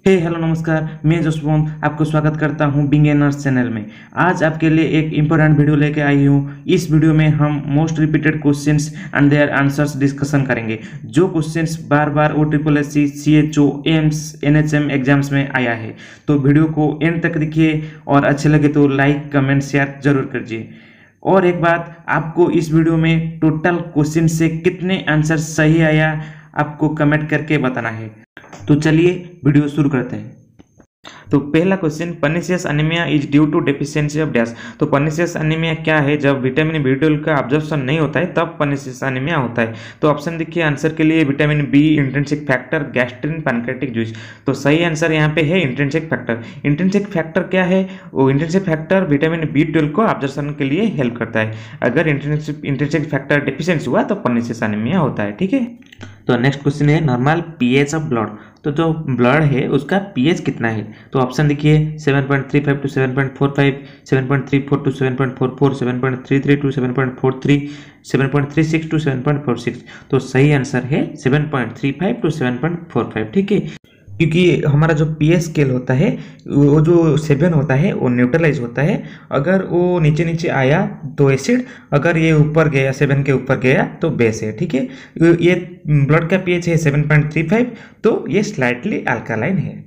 Hello नमस्कार, मैं जसवंत आपको स्वागत करता हूं बिगिनर्स चैनल में। आज आपके लिए एक इम्पोर्टेंट वीडियो लेके आई हूं। इस वीडियो में हम most repeated questions and their answers discussion करेंगे। जो क्वेश्चंस बार बार OSSC, CHO, AIIMS, NHM exams में आया है। तो वीडियो को एंड तक देखिए और अच्छे लगे तो लाइक, कमेंट, शेयर जरूर कीजिए। और एक बात, आपको इस वीडियो में टोटल क्वेश्चन से कितने आंसर सही आया आपको कमेंट करके बताना है। तो चलिए वीडियो शुरू करते हैं। तो पहला question, pernicious anaemia is due to deficiency of dash. तो पर्नीशियस एनीमिया क्या है? जब विटामिन B12 का अब्जॉर्प्शन नहीं होता है तब पर्नीशियस एनीमिया होता है। तो ऑप्शन देखिए आंसर के लिए, vitamin B, intrinsic factor, gastrin, pancreatic juice. तो सही आंसर यहाँ पे है इंट्रिंसिक फैक्टर। इंट्रिंसिक फैक्टर क्या है? वो इंट्रिंसिक फैक्टर विटामिन B12 को अब्जॉर्प्शन के लिए हेल्प करता है। अगर इंट्रिंसिक फैक्टर डेफिशिएंसी हुआ तो पर्नीशियस एनीमिया होता है। ठीक है। तो नेक्स्ट क्वेश्चन है, नॉर्मल pH ऑफ ब्लड। तो जो ब्लड है उसका pH कितना है? तो ऑप्शन देखिए 7.35 टू 7.45, 7.34 टू 7.44, 7.33 टू 7.43, 7.36 टू 7.46। तो सही आंसर है 7.35 टू 7.45। ठीक है, क्योंकि हमारा जो pH स्केल होता है वो जो 7 होता है वो न्यूट्रलाइज होता है। अगर वो नीचे नीचे आया तो एसिड, अगर ये ऊपर गया 7 के ऊपर गया तो बेस है। ठीक है, ये ब्लड का pH है 7.35, तो ये स्लाइटली अल्कालाइन है।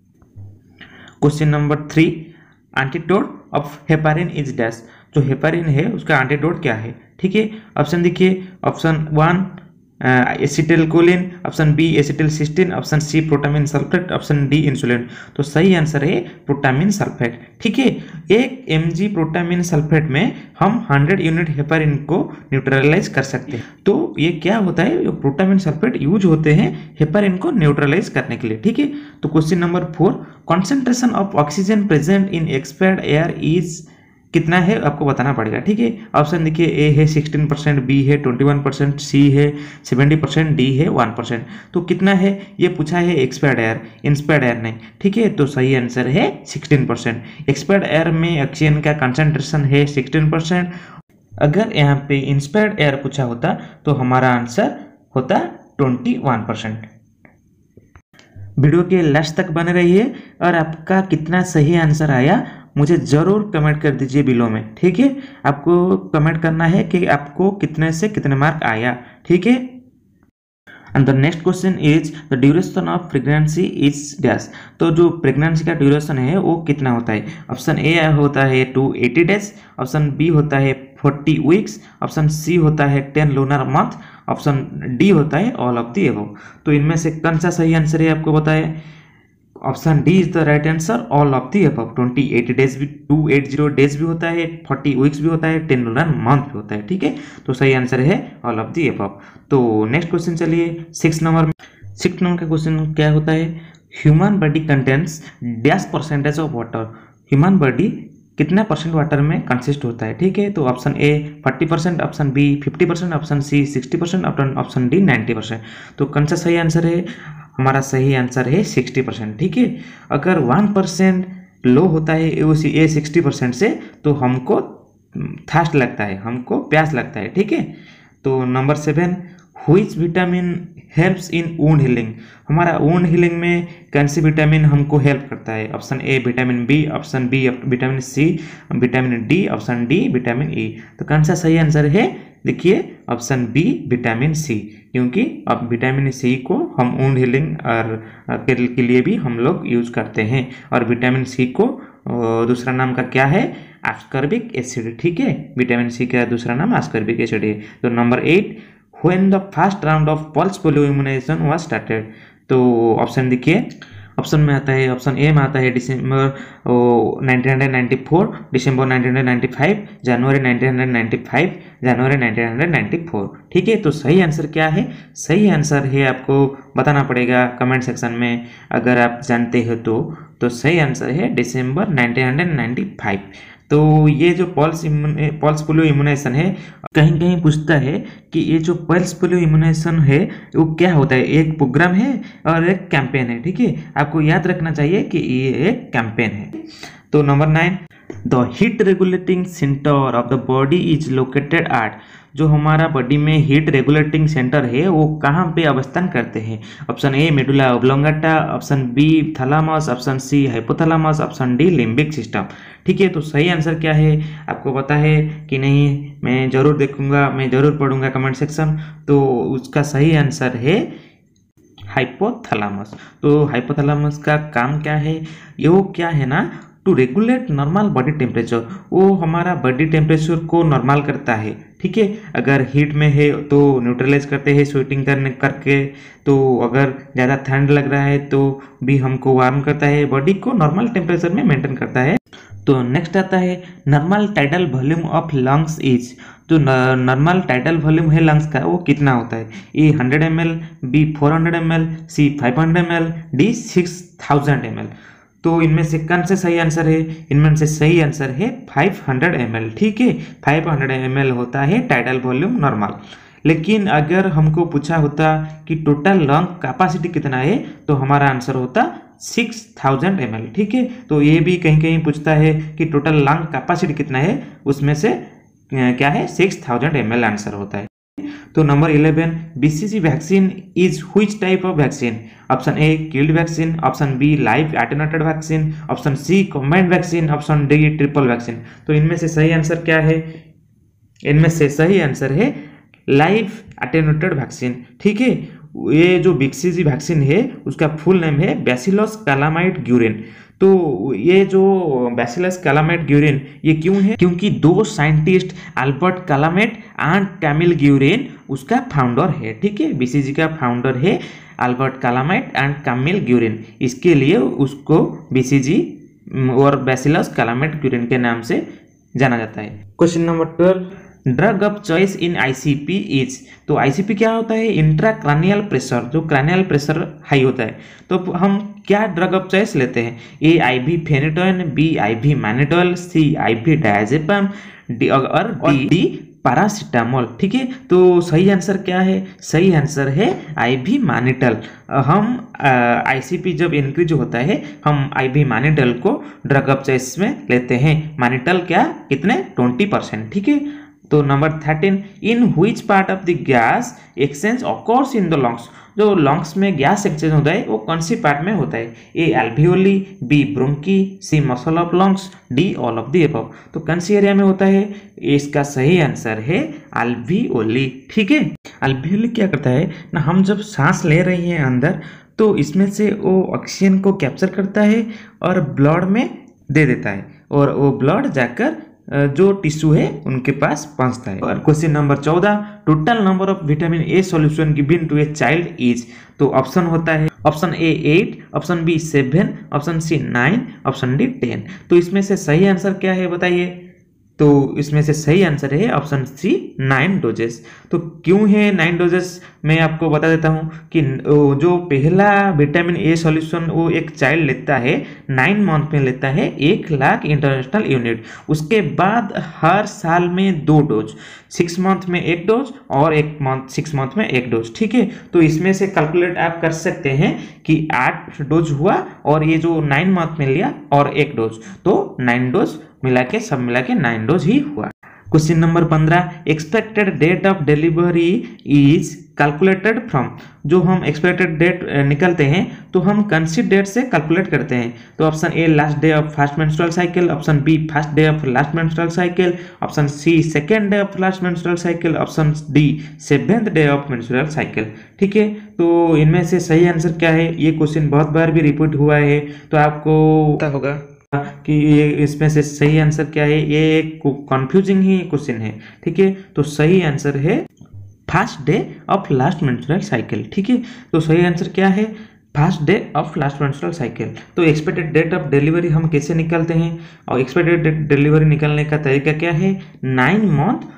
Question number 3, antidote of heparin is dash. जो हेपारिन है उसका एंटीडोट क्या है? ठीक है, ऑप्शन देखिए, option 1 acetylcholine, option B acetylcysteine, option C protamine sulphate, option D insulin. तो सही आंसर है प्रोटामिन सल्फेट। ठीक है, 1 mg प्रोटामिन सल्फेट में हम 100 यूनिट हेपारिन को न्यूट्रलाइज कर सकते हैं। तो ये क्या होता है? ये प्रोटामिन सल्फेट यूज होते हैं हेपारिन को न्यूट्रलाइज करने के लिए। ठीक है। तो question number 4, concentration of oxygen present in expired air is कितना है आपको बताना पड़ेगा। ठीक है, ऑप्शन देखिए, ए है 16%, बी है 21%, सी है 70%, डी है 1%। तो कितना है ये पूछा है एक्सपायर्ड एयर, इंस्पायर्ड एयर नहीं। ठीक है, तो सही आंसर है 16%। एक्सपायर्ड एयर में ऑक्सीजन का कंसंट्रेशन है 16%। अगर यहाँ पे इंस्पायर्ड एयर पूछा होता तो हमारा आंसर होता 21%। वीडियो के लास्ट तक बने रहिए और आपका कितना सही आंसर आया मुझे जरूर कमेंट कर दीजिए बिलो में। ठीक है, आपको कमेंट करना है कि आपको कितने से कितने मार्क आया। ठीक है। And the next question is, the duration of pregnancy is dash. तो जो प्रेगनेंसी का ड्यूरेशन है वो कितना होता है? ऑप्शन ए होता है 280 डेज, ऑप्शन बी होता है 40 वीक्स, ऑप्शन सी होता है 10 लूनर मंथ, ऑप्शन डी होता है ऑल ऑफ द अबव। तो इनमें से कौन सा सही आंसर है आपको बताए? Option D is the right answer, all of the above. 28 days भी, 280 डेज भी होता है, 40 वीक्स भी होता है, 10 लूनर मंथ भी होता है। ठीक है, तो सही आंसर है ऑल ऑफ द अबव। तो नेक्स्ट क्वेश्चन चलिए 6 नंबर का क्वेश्चन क्या होता है? Human body contains dash percentage of water. Human body कितना परसेंट वाटर में कंसिस्ट होता है? ठीक है, तो option A 40%, option B 50%, option C 60%, option D 90%। तो कौन सा सही आंसर है? हमारा सही आंसर है 60%। ठीक है, अगर 1% लो होता है ये 60% से तो हमको थर्स्ट लगता है, हमको प्यास लगता है। ठीक है। तो number 7, which vitamin helps in wound healing. हमारा वुंड हीलिंग में कौन सी विटामिन हमको हेल्प करता है? Option A vitamin B, option B vitamin C, vitamin D, option D vitamin E. तो कौन सा सही आंसर है? देखिए ऑप्शन बी विटामिन सी, क्योंकि अब विटामिन सी को हम वुंड हीलिंग और के लिए भी हम लोग यूज करते हैं। और विटामिन सी को दूसरा नाम का क्या है? Ascorbic acid. ठीक है, विटामिन सी का दूसरा नाम आस्कॉर्बिक एसिड है। तो number 8, when the first round of pulse polio immunization was started। तो ऑप्शन देखिए, ऑप्शन में आता है, ऑप्शन ए में आता है दिसंबर 1994, दिसंबर 1995, जनवरी 1995, जनवरी 1994। ठीक है, तो सही आंसर क्या है? सही आंसर है आपको बताना पड़ेगा कमेंट सेक्शन में अगर आप जानते हो तो सही आंसर है दिसंबर 1995। तो ये जो पल्स पोलियो इम्यूनाइजेशन है, कहीं कहीं पूछता है कि ये जो पल्स पोलियो इम्यूनाइजेशन है वो क्या होता है? एक प्रोग्राम है और एक कैंपेन है। ठीक है, आपको याद रखना चाहिए कि ये एक कैंपेन है। तो number 9, the heat regulating centre of the body is located at. जो हमारा बॉडी में हीट रेगुलेटिंग सेंटर है वो कहाँ पे अवस्थान करते हैं? Option A medulla oblongata, option B thalamus, option C hypothalamus, option D limbic system. ठीक है, तो सही आंसर क्या है आपको पता है कि नहीं? मैं जरूर देखूंगा, मैं जरूर पढ़ूंगा कमेंट सेक्शन। तो उसका सही आंसर है हाइपोथैलामस। तो हाइपोथैलामस का काम क्या है? ये वो क्या है ना, to regulate normal body temperature. वो हमारा बॉडी टेम्परेचर को नॉर्मल करता है। ठीक है, अगर हीट में है तो न्यूट्रलाइज करते हैं स्वेटिंग करने करके, तो अगर ज़्यादा ठंड लग रहा है तो भी हमको वार्म करता है, बॉडी को नॉर्मल टेम्परेचर में मेंटेन करता है। तो नेक्स्ट आता है normal tidal volume of lungs is. जो नॉर्मल टाइडल वॉल्यूम है लंग्स का वो कितना होता है? A 100 ml, B 400 ml, C 500 ml, D 6000 ml। तो इनमें से कौन से सही आंसर है? इनमें से सही आंसर है 500 ml। ठीक है, 500 ml होता है टाइडल वॉल्यूम नॉर्मल। लेकिन अगर हमको पूछा होता कि टोटल लंग कैपेसिटी कितना है, तो हमारा आंसर होता 6000 ml। ठीक है, तो ये भी कहीं कहीं पूछता है कि टोटल लंग कैपेसिटी कितना है, उसमें से क्या है? 6000 ml आंसर होता है। तो number 11, BCG vaccine is which type of vaccine? Option A killed vaccine, option B live attenuated vaccine, option C combined vaccine, option D triple vaccine. तो इनमें से सही आंसर क्या है? इनमें से सही आंसर है लाइव एटेन्यूएटेड वैक्सीन। ठीक है, ये जो बीसीजी वैक्सीन है उसका फुल नेम है बैसिलस कैलामाइड ग्यूरिन। तो ये जो बैसिलस कैलामाइड ग्यूरिन ये क्यों है? क्योंकि दो scientist Albert Calmette and Camille Guerin उसका फाउंडर है। ठीक है, बीसीजी का फाउंडर है Albert Calmette and Camille Guerin, इसके लिए उसको बीसीजी और बैसिलस कैलामेट ग्यूरिन के नाम से जाना जाता है। Question number 12, drug of choice in ICP is. तो आईसीपी क्या होता है? इंट्राक्रैनियल प्रेशर, जो क्रैनियल प्रेशर हाई होता है। तो हम क्या ड्रग ऑफ चॉइस लेते हैं? A IV phenytoin, B IV mannitol, C IV diazepam, D और डी पैरासीटामोल। ठीक है, तो सही आंसर क्या है? सही आंसर है आईवी मैनिटल। हम आईसीपी जब इंक्रीज होता है हम आईवी मैनिटल को ड्रग ऑफ चॉइस में लेते हैं। मैनिटल क्या कितने? 20%। ठीक है, तो number 13, in which part of the gas exchange occurs in the lungs. जो लंग्स में गैस एक्सचेंज होता है वो कौन सी पार्ट में होता है? A alveoli, B bronchi, C muscle of lungs, D all of the above. तो कौन सी एरिया में होता है? इसका सही आंसर है एल्वियोली। ठीक है, एल्वियोली क्या करता है ना, हम जब सांस ले रही हैं अंदर तो इसमें से वो ऑक्सीजन को कैप्चर करता है और ब्लड में दे देता है, और वो ब्लड जाकर जो टिश्यू है उनके पास पहुंचता है। और question number 14, total number of vitamin A solution given to a child is. तो ऑप्शन होता है option A 8, option B 7, option C 9, option D 10। तो इसमें से सही आंसर क्या है बताइए? तो इसमें से सही आंसर है ऑप्शन सी 9 डोजेस। तो क्यों है 9 डोजेस? मैं आपको बता देता हूं कि जो पहला विटामिन ए सॉल्यूशन वो एक चाइल्ड लेता है 9 मंथ में लेता है 1 लाख इंटरनेशनल यूनिट। उसके बाद हर साल में 2 डोज, 6 मंथ में 1 डोज और 6 मंथ में 1 डोज। ठीक है, तो इसमें से कैलकुलेट आप कर सकते हैं कि 8 डोज हुआ और ये जो 9 मंथ में लिया और 1 डोज, तो 9 डोज सब मिला के 9 डोज ही हुआ। Question number 15, expected date of delivery is calculated from. जो हम एक्सपेक्टेड डेट निकलते हैं तो हम कौन सी डेट से कैलकुलेट करते हैं? तो option A last day of first menstrual cycle, option B first day of last menstrual cycle, option C second day of last menstrual cycle, option D 7th day of menstrual cycle. ठीक है, तो इनमें से सही answer क्या है? ये question बहुत बार भी रिपीट हुआ है तो आपको पता होगा कि ये इसमें से सही आंसर क्या है। ये एक कंफ्यूजिंग ही क्वेश्चन है। ठीक है, तो सही आंसर है first day of last menstrual cycle. ठीक है, तो सही आंसर क्या है? First day of last menstrual cycle. तो एक्सपेक्टेड डेट ऑफ डिलीवरी हम कैसे निकालते हैं, और एक्सपेक्टेड डेट डिलीवरी निकालने का तरीका क्या है? 9 मंथ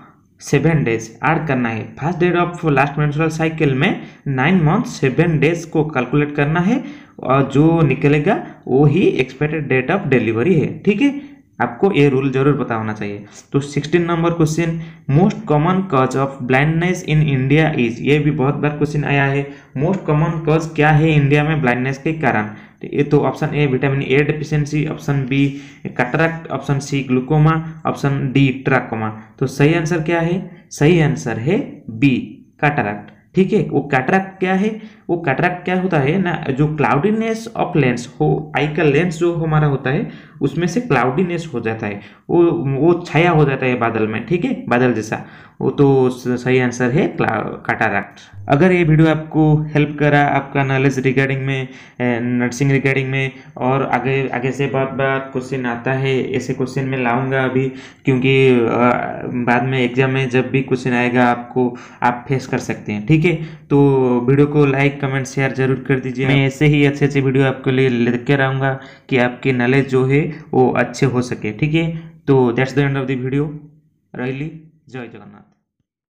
7 डेज ऐड करना है। First day of last menstrual cycle में 9 मंथ 7 डेज को कैलकुलेट करना है और जो निकलेगा वो ही एक्सपेक्टेड डेट ऑफ डिलीवरी है। ठीक है, आपको ये रूल जरूर पता होना चाहिए। तो 16 number question, most common cause of blindness in India is. ये भी बहुत बार क्वेश्चन आया है, मोस्ट कॉमन कॉज क्या है इंडिया में ब्लाइंडनेस के कारण? तो option A vitamin A deficiency, option B cataract, option C glaucoma, option D trachoma. तो सही आंसर क्या है? सही आंसर है बी, कैटरैक्ट। ठीक है, वो कैटरैक्ट क्या है? वो कैटरैक्ट क्या होता है ना, जो क्लाउडीनेस ऑफ लेंस हो, आई का लेंस जो हमारा होता है उसमें से क्लाउडीनेस हो जाता है, वो छाया हो जाता है बादल में। ठीक है, बादल जैसा, वो तो सही आंसर है कैटरैक्ट। अगर ये वीडियो आपको हेल्प करा आपका नॉलेज रिगार्डिंग में, नर्सिंग रिगार्डिंग में, और आगे आगे से बहुत बार क्वेश्चन आता है, ऐसे क्वेश्चन मैं लाऊंगा अभी, क्योंकि बाद में एग्जाम में जब भी क्वेश्चन आएगा आपको, आप फेस कर सकते हैं। ठीक है, तो वीडियो को लाइक कमेंट शेयर जरूर कर दीजिए। मैं ऐसे ही अच्छे अच्छे वीडियो आपके लिए लेकर आऊँगा कि आपकी नॉलेज जो है वो अच्छे हो सके। ठीक है, तो that's the end of the video. रही जय जगन्नाथ।